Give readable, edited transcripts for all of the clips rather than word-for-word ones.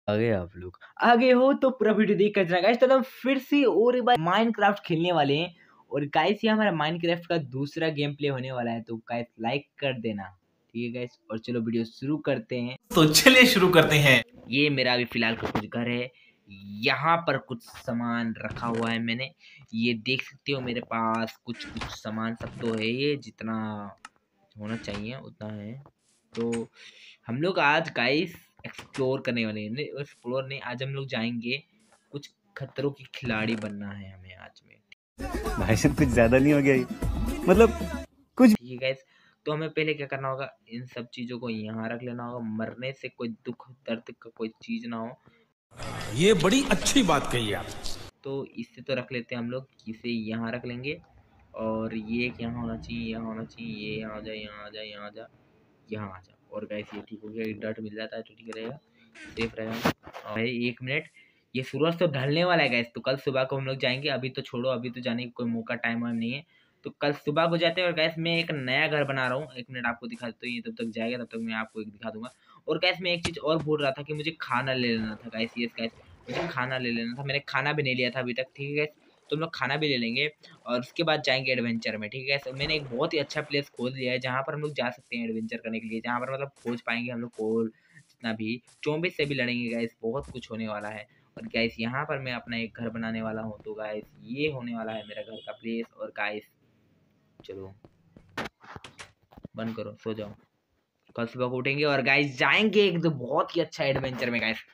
आगे आप लोग आगे हो तो पूरा वीडियो देख कर जाना गाइस। तो हम फिर से और एक बार माइनक्राफ्ट खेलने वाले हैं और गाइस ये हमारा माइनक्राफ्ट का दूसरा गेम प्ले होने वाला है, तो गाइस लाइक कर देना, ठीक है गाइस। और चलो वीडियो शुरू करते हैं। तो चलिए शुरू करते हैं। ये मेरा अभी फिलहाल का कुछ घर है, यहाँ पर कुछ सामान रखा हुआ है मैंने, ये देख सकते हो मेरे पास कुछ कुछ सामान सब तो है, ये जितना होना चाहिए उतना है। तो हम लोग आज गाइस एक्सप्लोर करने वाले हैं, एक्सप्लोर नहीं, आज हम लोग जाएंगे, कुछ खतरों की खिलाड़ी बनना है हमें आज में। भाई साहब कुछ ज्यादा नहीं हो गया ये? मतलब कुछ ठीक है गाइस, तो हमें पहले क्या करना होगा, इन सब चीजों को यहाँ रख लेना होगा, मरने से कोई दुख दर्द का कोई चीज ना हो। ये बड़ी अच्छी बात कही आप। तो इससे तो रख लेते हैं हम लोग, इसे यहाँ रख लेंगे और ये यहाँ होना चाहिए, यहाँ होना चाहिए, ये यहाँ आ जाए, यहाँ आ जाए, यहाँ आ जा, यहाँ आ जा। और गाइस ये ठीक हो गया, डट मिल जाता है तो ठीक रहेगा, सेफ रहेगा। और भाई 1 मिनट, ये सूरज तो ढलने वाला है गाइस, तो कल सुबह को हम लोग जाएंगे, अभी तो छोड़ो, अभी तो जाने की कोई मौका टाइम वाइम नहीं है, तो कल सुबह को जाते हैं। और गैस मैं एक नया घर बना रहा हूँ, 1 मिनट आपको दिखा देता हूँ, ये तब तक जाएगा, तब तक मैं आपको एक दिखा दूंगा। और गैस मैं एक चीज़ और भूल रहा था कि मुझे खाना ले लेना था गाइस, यस गाइस मुझे खाना ले लेना था, मैंने खाना भी नहीं लिया था अभी तक, ठीक है गाइस। तो हम लोग खाना भी ले लेंगे और उसके बाद जाएंगे एडवेंचर में, ठीक है गाइस। मैंने एक बहुत ही अच्छा प्लेस खोज लिया है जहाँ पर हम लोग जा सकते हैं एडवेंचर करने के लिए, जहाँ पर मतलब खोज पाएंगे हम लोग कोल, जितना भी चोंबे से भी लड़ेंगे गाइस, बहुत कुछ होने वाला है। और गाइस यहाँ पर मैं अपना एक घर बनाने वाला हूँ, तो गाइस ये होने वाला है मेरा घर का प्लेस। और गाइस चलो बंद करो, सो जाओ, कल सुबह को उठेंगे और गाइस जाएंगे एक तो बहुत ही अच्छा एडवेंचर में गाइस,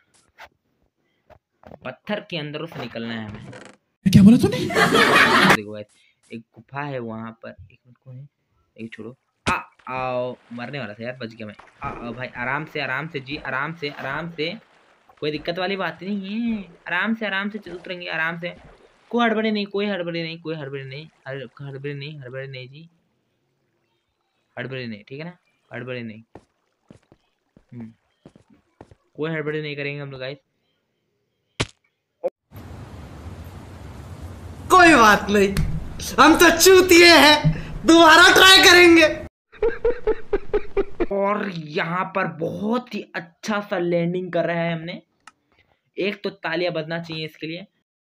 पत्थर के अंदरों से निकलना है हमें। क्या बोला तूने? देखो गाइस एक गुफा है वहां पर, एक मिनट को है, एक छोड़ो, आओ, मरने वाला था यार, बच गया मैं। आओ भाई, आराम से आराम से जी, आराम से आराम से, कोई दिक्कत वाली बात नहीं है, आराम से उतरेंगे आराम से, कोई हड़बड़ी नहीं, कोई हड़बड़ी नहीं, कोई हड़बड़ी नहीं, हड़बड़ी नहीं, हड़बड़ी नहीं जी, हड़बड़ी नहीं, ठीक है ना, हड़बड़ी नहीं, कोई हड़बड़ी नहीं करेंगे हम लोग गाइस। कोई बात नहीं, हम तो चूतिए हैं, दोबारा ट्राई करेंगे। और यहाँ पर बहुत ही अच्छा सा लैंडिंग कर रहा है हमने, एक तो तालियां बजना चाहिए इसके लिए।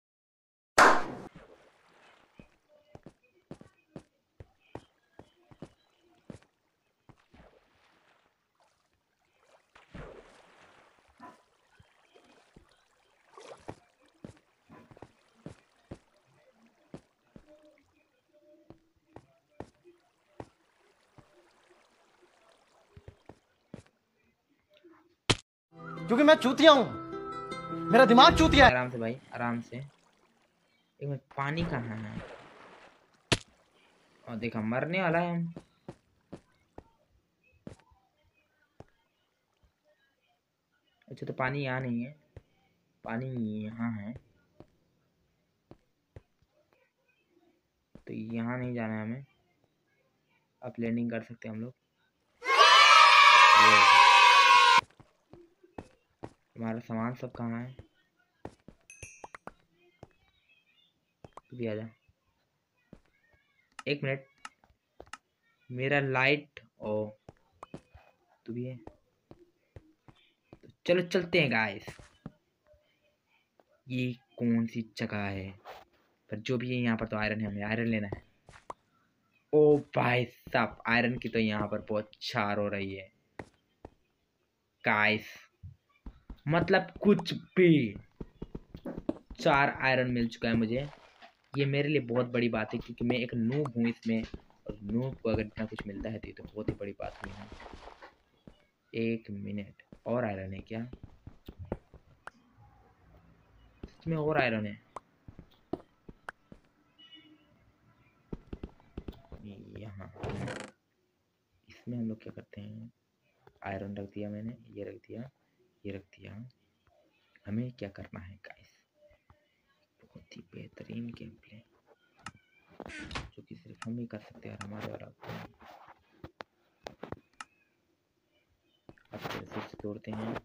क्योंकि मैं चूतिया हूं, मेरा दिमाग चूतिया है। आराम से भाई, आराम से, एक मिनट, पानी कहाँ है, और देखा मरने वाला है हम। अच्छा तो पानी यहाँ नहीं है, पानी यहाँ है, तो यहाँ नहीं जाना है हमें, अब लैंडिंग कर सकते हैं हम लोग। हमारा सामान सब कहाँ है, तू भी आ जा, 1 मिनट, मेरा लाइट ओ, तू भी है, तो चलो चलते हैं गाइस। ये कौन सी जगह है, पर जो भी है यहाँ पर तो आयरन है, हमें आयरन लेना है। ओ भाई साहब, आयरन की तो यहाँ पर बहुत चार हो रही है गाइस, मतलब कुछ भी 4 आयरन मिल चुका है मुझे, ये मेरे लिए बहुत बड़ी बात है क्योंकि मैं एक नूब हूँ इसमें, और नूब को अगर इतना कुछ मिलता है तो ये तो बहुत ही बड़ी बात हुई है। 1 मिनट, और आयरन है क्या, इसमें और आयरन है, यहाँ इसमें हम लोग क्या करते हैं, आयरन रख दिया मैंने, ये रख दिया, ये रख दिया। हमें क्या करना है गाइस, बहुत ही बेहतरीन गेम प्ले जो कि सिर्फ हम ही कर सकते हैं, हमारे वाला। अब फिर से तोड़ते हैं,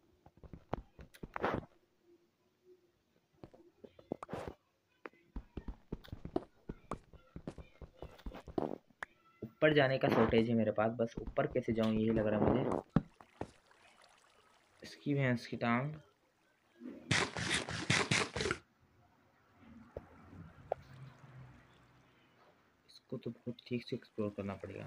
ऊपर जाने का शॉर्टेज है मेरे पास, बस ऊपर कैसे जाऊं यही लग रहा है मुझे। इसकी भैंस की टांग, इसको तो बहुत ठीक से एक्सप्लोर करना पड़ेगा।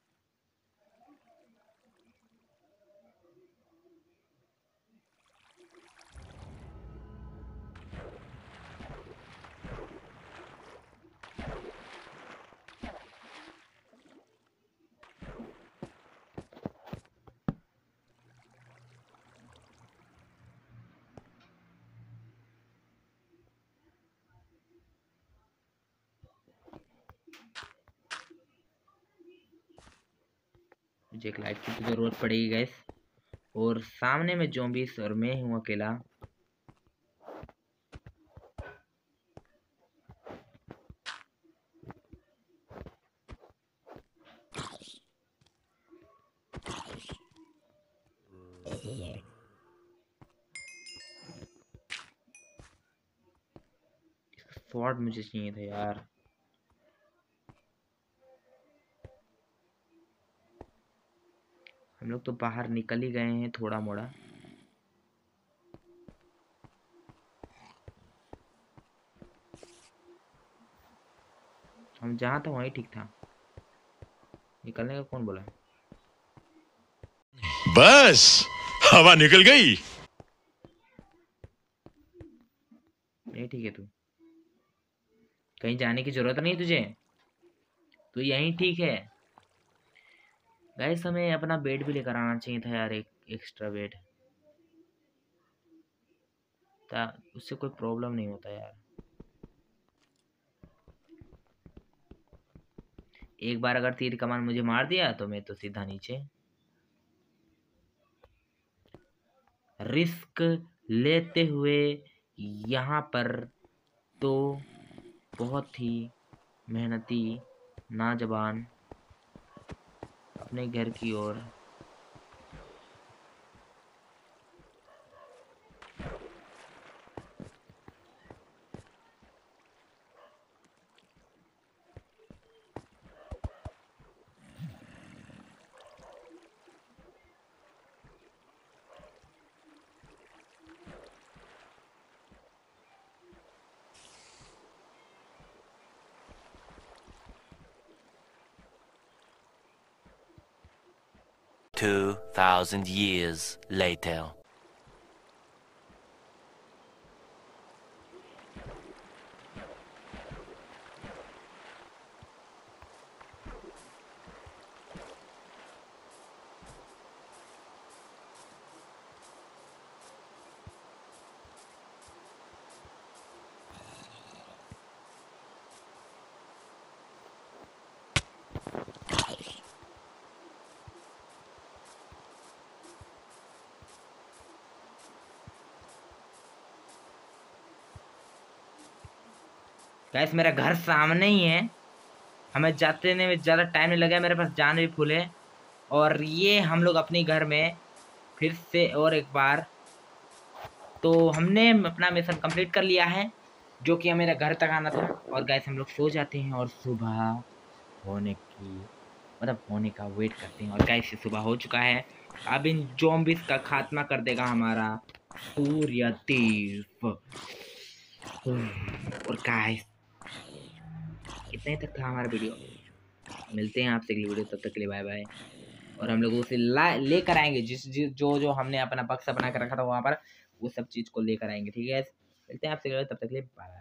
मुझे एक लाइट की तो जरूरत पड़ेगी गैस। और सामने में ज़ॉम्बीज़ और मैं हूँ अकेला। स्वॉर्ड मुझे चाहिए था यार। हम लोग तो बाहर निकल ही गए हैं थोड़ा मोड़ा। हम जहाँ था वहीं ठीक था। निकलने का कौन बोला? बस हवा निकल गई। नहीं ठीक है, तू कहीं जाने की जरूरत नहीं तुझे, तू यहीं ठीक है। गाइस हमें अपना बेड भी लेकर आना चाहिए था यार, एक एक्स्ट्रा बेड था, उससे कोई प्रॉब्लम नहीं होता यार। एक बार अगर तीर कमान मुझे मार दिया तो मैं तो सीधा नीचे। रिस्क लेते हुए यहाँ पर तो बहुत ही मेहनती नौजवान अपने घर की ओर। Two 2,000 years later. गैस मेरा घर सामने ही है, हमें जाते में ज़्यादा टाइम नहीं लगा, मेरे पास जान भी फुल है। और ये हम लोग अपने घर में फिर से और एक बार तो हमने अपना मिशन कंप्लीट कर लिया है, जो कि मेरा घर तक आना था। और गैस हम लोग सो जाते हैं और सुबह होने की होने का वेट करते हैं। और गैस सुबह हो चुका है। अब इन ज़ॉम्बीज़ का खात्मा कर देगा हमारा सूर्य देव। और गैस इतने तक था हमारा वीडियो। मिलते हैं आपसे अगली वीडियो, तब तक के लिए बाय बाय। और हम लोग उसे लेकर आएंगे जो हमने अपना बक्सा बना कर रखा था वहाँ पर, वो सब चीज़ को लेकर आएंगे। ठीक है, मिलते हैं आपसे, तब तक के लिए बाय।